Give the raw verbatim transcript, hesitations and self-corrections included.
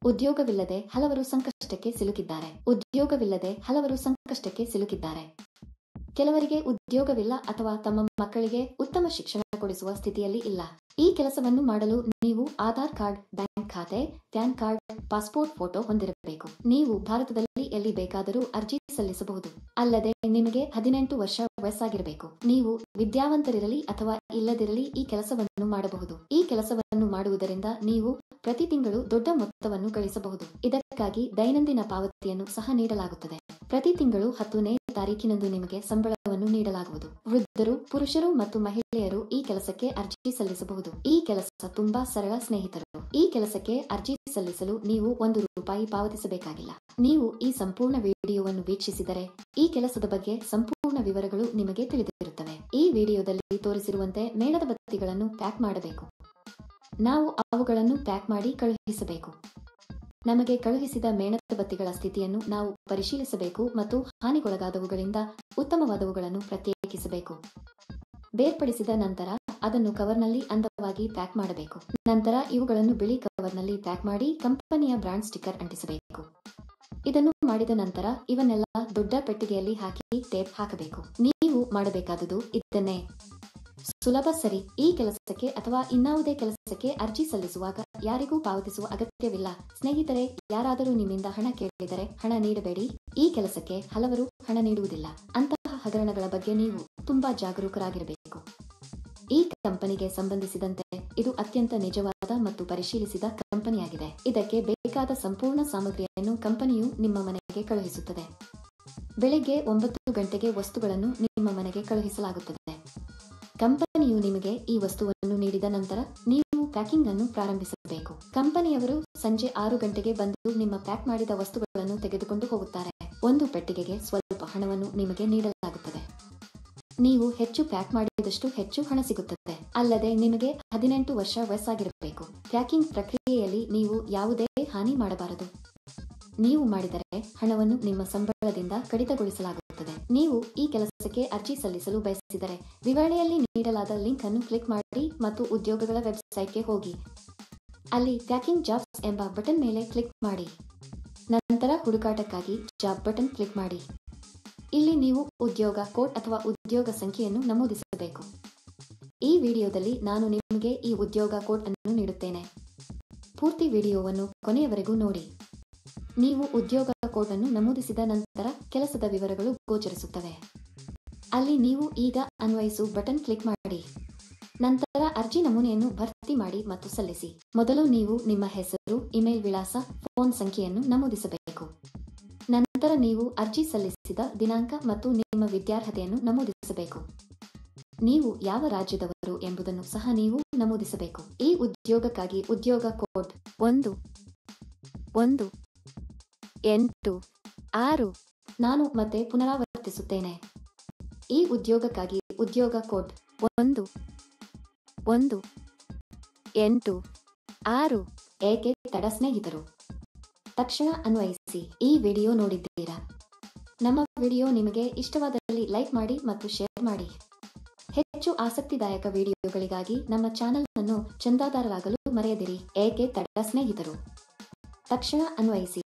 ಉದ್ಯೋಗವಿಲ್ಲದೆ ಹಲವರು ಸಂಕಷ್ಟಕ್ಕೆ ಸಿಲುಕಿದ್ದಾರೆ. ಉದ್ಯೋಗವಿಲ್ಲದೆ ಹಲವರು ಸಂಕಷ್ಟಕ್ಕೆ ಸಿಲುಕಿದ್ದಾರೆ. ಕೆಲವರಿಗೆ ಉದ್ಯೋಗವಿಲ್ಲ ಅಥವಾ ತಮ್ಮ ಮಕ್ಕಳಿಗೆ ಉತ್ತಮ ಶಿಕ್ಷಣ ಕೊಡಿಸುವ ಸ್ಥಿತಿಯಲ್ಲಿ ಇಲ್ಲ. ಈ ಕೆಲಸವನ್ನು ಮಾಡಲು ನೀವು ಆಧಾರ್ ಕಾರ್ಡ್, ಬ್ಯಾಂಕ್ ಖಾತೆ, ಪ್ಯಾನ್ ಕಾರ್ಡ್, ಪಾಸ್ಪೋರ್ಟ್ ಫೋಟೋ ಹೊಂದಿರಬೇಕು. ನೀವು ಭಾರತದಲ್ಲಿ ಎಲ್ಲಿ ಬೇಕಾದರೂ ಅರ್ಜಿ ಸಲ್ಲಿಸಬಹುದು. ಅಲ್ಲದೆ ನಿಮಗೆ ಹದಿನೆಂಟು ವರ್ಷ ವಯಸ್ಸಾಗಿರಬೇಕು. ನೀವು ವಿದ್ಯಾವಂತರಿರಲಿ ಅಥವಾ ಇಲ್ಲದಿರಲಿ ಈ ಕೆಲಸವನ್ನು ಮಾಡಬಹುದು. ಈ ಕೆಲಸವನ್ನು ಮಾಡುವುದರಿಂದ ನೀವು ಪ್ರತಿ ತಿಂಗಳು ದೊಡ್ಡ ಮೊತ್ತವನ್ನು ಗಳಿಸಬಹುದು. ಇದಕ್ಕಾಗಿ ದೈನಂದಿನ ಪಾವತಿಯನ್ನು ಸಹ ನೀಡಲಾಗುತ್ತದೆ. ಪ್ರತಿ ತಿಂಗಳು ಹತ್ತನೇ ತಾರೀಕಿನಂದು ನಿಮಗೆ ಸಂಬಳವನ್ನು ನೀಡಲಾಗುವುದು. ವೃದ್ಧರು, ಪುರುಷರು ಮತ್ತು ಮಹಿಳೆಯರು ಈ ಕೆಲಸಕ್ಕೆ ಅರ್ಜಿ ಸಲ್ಲಿಸಬಹುದು. ಈ ಕೆಲಸ ತುಂಬಾ ಸರಳ ಸ್ನೇಹಿತರು. ಈ ಕೆಲಸಕ್ಕೆ ಅರ್ಜಿ ಸಲ್ಲಿಸಲು ನೀವು ಒಂದು ರೂಪಾಯಿ ಪಾವತಿಸಬೇಕಾಗಿಲ್ಲ. ನೀವು ಈ ಸಂಪೂರ್ಣ ವಿಡಿಯೋವನ್ನು ವೀಕ್ಷಿಸಿದರೆ ಈ ಕೆಲಸದ ಬಗ್ಗೆ ಸಂಪೂರ್ಣ ವಿವರಗಳು ನಿಮಗೆ ತಿಳಿದಿರುತ್ತವೆ. ಈ ವಿಡಿಯೋದಲ್ಲಿ ತೋರಿಸಿರುವಂತೆ ಮೇಣದ ಬತ್ತಿಗಳನ್ನು ಪ್ಯಾಕ್ ಮಾಡಬೇಕು. ನಾವು ಅವುಗಳನ್ನು ಪ್ಯಾಕ್ ಮಾಡಿ ಕಳುಹಿಸಬೇಕು. ನಮಗೆ ಕಳುಹಿಸಿದ ಮೇಣದ ಬತ್ತಿಗಳ ಸ್ಥಿತಿಯನ್ನು ನಾವು ಪರಿಶೀಲಿಸಬೇಕು ಮತ್ತು ಹಾನಿಗೊಳಗಾದವುಗಳಿಂದ ಉತ್ತಮವಾದವುಗಳನ್ನು ಪ್ರತ್ಯೇಕಿಸಬೇಕು. ಬೇರ್ಪಡಿಸಿದ ನಂತರ ಅದನ್ನು ಕವರ್ನಲ್ಲಿ ಅಂದವಾಗಿ ಪ್ಯಾಕ್ ಮಾಡಬೇಕು. ನಂತರ ಇವುಗಳನ್ನು ಬಿಳಿ ಕವರ್ನಲ್ಲಿ ಪ್ಯಾಕ್ ಮಾಡಿ ಕಂಪನಿಯ ಬ್ರಾಂಡ್ ಸ್ಟಿಕ್ಕರ್ ಅಂಟಿಸಬೇಕು. ಇದನ್ನು ಮಾಡಿದ ನಂತರ ಇವನ್ನೆಲ್ಲ ದೊಡ್ಡ ಪೆಟ್ಟಿಗೆಯಲ್ಲಿ ಹಾಕಿ ಟೇಪ್ ಹಾಕಬೇಕು. ನೀವು ಮಾಡಬೇಕಾದುದು ಇದನ್ನೇ. ಸುಲಭ, ಸರಿ. ಈ ಕೆಲಸಕ್ಕೆ ಅಥವಾ ಇನ್ನಾವುದೇ ಕೆಲಸಕ್ಕೆ ಅರ್ಜಿ ಸಲ್ಲಿಸುವಾಗ ಯಾರಿಗೂ ಪಾವತಿಸುವ ಅಗತ್ಯವಿಲ್ಲ. ಸ್ನೇಹಿತರೆ, ಯಾರಾದರೂ ನಿಮ್ಮಿಂದ ಹಣ ಕೇಳಿದರೆ ಹಣ ನೀಡಬೇಡಿ. ಈ ಕೆಲಸಕ್ಕೆ ಹಲವರು ಹಣ ನೀಡುವುದಿಲ್ಲ. ಅಂತಹ ಹಗರಣಗಳ ಬಗ್ಗೆ ನೀವು ತುಂಬಾ ಜಾಗರೂಕರಾಗಿರಬೇಕು. ಈ ಕಂಪನಿಗೆ ಸಂಬಂಧಿಸಿದಂತೆ ಇದು ಅತ್ಯಂತ ನಿಜವಾದ ಮತ್ತು ಪರಿಶೀಲಿಸಿದ ಕಂಪನಿಯಾಗಿದೆ. ಇದಕ್ಕೆ ಬೇಕಾದ ಸಂಪೂರ್ಣ ಸಾಮಗ್ರಿಯನ್ನು ಕಂಪನಿಯು ನಿಮ್ಮ ಮನೆಗೆ ಕಳುಹಿಸುತ್ತದೆ. ಬೆಳಗ್ಗೆ ಒಂಬತ್ತು ಗಂಟೆಗೆ ವಸ್ತುಗಳನ್ನು ನಿಮ್ಮ ಮನೆಗೆ ಕಳುಹಿಸಲಾಗುತ್ತದೆ. ಕಂಪನಿಯು ನಿಮಗೆ ಈ ವಸ್ತುವನ್ನು ನೀಡಿದ ನಂತರ ನೀವು ಪ್ಯಾಕಿಂಗ್ ಅನ್ನು ಪ್ರಾರಂಭಿಸಬೇಕು. ಕಂಪನಿಯವರು ಸಂಜೆ ಆರು ಗಂಟೆಗೆ ಬಂದು ನಿಮ್ಮ ಪ್ಯಾಕ್ ಮಾಡಿದ ವಸ್ತುಗಳನ್ನು ತೆಗೆದುಕೊಂಡು ಹೋಗುತ್ತಾರೆ. ಒಂದು ಪೆಟ್ಟಿಗೆಗೆ ಸ್ವಲ್ಪ ಹಣವನ್ನು ನಿಮಗೆ ನೀಡಲಾಗುತ್ತದೆ. ನೀವು ಹೆಚ್ಚು ಪ್ಯಾಕ್ ಮಾಡಿದಷ್ಟು ಹೆಚ್ಚು ಹಣ ಸಿಗುತ್ತದೆ. ಅಲ್ಲದೆ ನಿಮಗೆ ಹದಿನೆಂಟು ವರ್ಷ ವಯಸ್ಸಾಗಿರಬೇಕು. ಪ್ಯಾಕಿಂಗ್ ಪ್ರಕ್ರಿಯೆಯಲ್ಲಿ ನೀವು ಯಾವುದೇ ಹಾನಿ ಮಾಡಬಾರದು. ನೀವು ಮಾಡಿದರೆ ಹಣವನ್ನು ನಿಮ್ಮ ಸಂಬಳದಿಂದ ಕಡಿತಗೊಳಿಸಲಾಗುತ್ತದೆ. ನೀವು ಈ ಕೆಲಸಕ್ಕೆ ಅರ್ಜಿ ಸಲ್ಲಿಸಲು ಬಯಸಿದರೆ ವಿವರಣೆಯಲ್ಲಿ ನೀಡಲಾದ ಲಿಂಕ್ ಅನ್ನು ಕ್ಲಿಕ್ ಮಾಡಿ ಮತ್ತು ಉದ್ಯೋಗಗಳ ವೆಬ್ಸೈಟ್ಗೆ ಹೋಗಿ. ಅಲ್ಲಿ ಪ್ಯಾಕಿಂಗ್ ಜಾಬ್ಸ್ ಎಂಬ ಬಟನ್ ಮೇಲೆ ಕ್ಲಿಕ್ ಮಾಡಿ. ನಂತರ ಹುಡುಕಾಟಕ್ಕಾಗಿ ಜಾಬ್ ಬಟನ್ ಕ್ಲಿಕ್ ಮಾಡಿ. ಇಲ್ಲಿ ನೀವು ಉದ್ಯೋಗ ಕೋಡ್ ಅಥವಾ ಉದ್ಯೋಗ ಸಂಖ್ಯೆಯನ್ನು ನಮೂದಿಸಬೇಕು. ಈ ವಿಡಿಯೋದಲ್ಲಿ ನಾನು ನಿಮಗೆ ಈ ಉದ್ಯೋಗ ಕೋಡ್ ಅನ್ನು ನೀಡುತ್ತೇನೆ. ಪೂರ್ತಿ ವಿಡಿಯೋವನ್ನು ಕೊನೆಯವರೆಗೂ ನೋಡಿ. ನೀವು ಉದ್ಯೋಗ ಕೋಡ್ ಅನ್ನು ನಮೂದಿಸಿದ ನಂತರ ಕೆಲಸದ ವಿವರಗಳು ಗೋಚರಿಸುತ್ತವೆ. ಅಲ್ಲಿ ನೀವು ಈಗ ಅನ್ವಯಿಸು ಬಟನ್ ಕ್ಲಿಕ್ ಮಾಡಿ. ನಂತರ ಅರ್ಜಿ ನಮೂನೆಯನ್ನು ಭರ್ತಿ ಮಾಡಿ ಮತ್ತು ಸಲ್ಲಿಸಿ. ಮೊದಲು ನೀವು ನಿಮ್ಮ ಹೆಸರು, ಇಮೇಲ್ ವಿಳಾಸ, ಫೋನ್ ಸಂಖ್ಯೆಯನ್ನು ನಮೂದಿಸಬೇಕು. ನಂತರ ನೀವು ಅರ್ಜಿ ಸಲ್ಲಿಸಿದ ದಿನಾಂಕ ಮತ್ತು ನಿಮ್ಮ ವಿದ್ಯಾರ್ಹತೆಯನ್ನು ನಮೂದಿಸಬೇಕು. ನೀವು ಯಾವ ರಾಜ್ಯದವರು ಎಂಬುದನ್ನು ಸಹ ನೀವು ನಮೂದಿಸಬೇಕು. ಈ ಉದ್ಯೋಗಕ್ಕಾಗಿ ಉದ್ಯೋಗ ಕೋಡ್ ಒಂದು ಒಂದು ಎಂಟು ಆರು. ನಾನು ಮತ್ತೆ ಪುನರಾವರ್ತಿಸುತ್ತೇನೆ. ಈ ಉದ್ಯೋಗಕ್ಕಾಗಿ ಉದ್ಯೋಗ ಕೋಡ್ ಒಂದು ಒಂದು ಎಂಟು ಆರು. ಏಕೆ ತಡ ಸ್ನೇಹಿತರು? ತಕ್ಷಣ ಅನ್ವಯಿಸಿ. ಈ ವಿಡಿಯೋ ನೋಡಿದ್ದೀರಾ? ನಮ್ಮ ವಿಡಿಯೋ ನಿಮಗೆ ಇಷ್ಟವಾದಲ್ಲಿ ಲೈಕ್ ಮಾಡಿ ಮತ್ತು ಶೇರ್ ಮಾಡಿ. ಹೆಚ್ಚು ಆಸಕ್ತಿದಾಯಕ ವಿಡಿಯೋಗಳಿಗಾಗಿ ನಮ್ಮ ಚಾನೆಲ್ ಅನ್ನು ಚಂದಾದಾರರಾಗಲು ಮರೆಯದಿರಿ. ಏಕೆ ತಡ ಸ್ನೇಹಿತರು? ತಕ್ಷಣ ಅನ್ವಯಿಸಿ.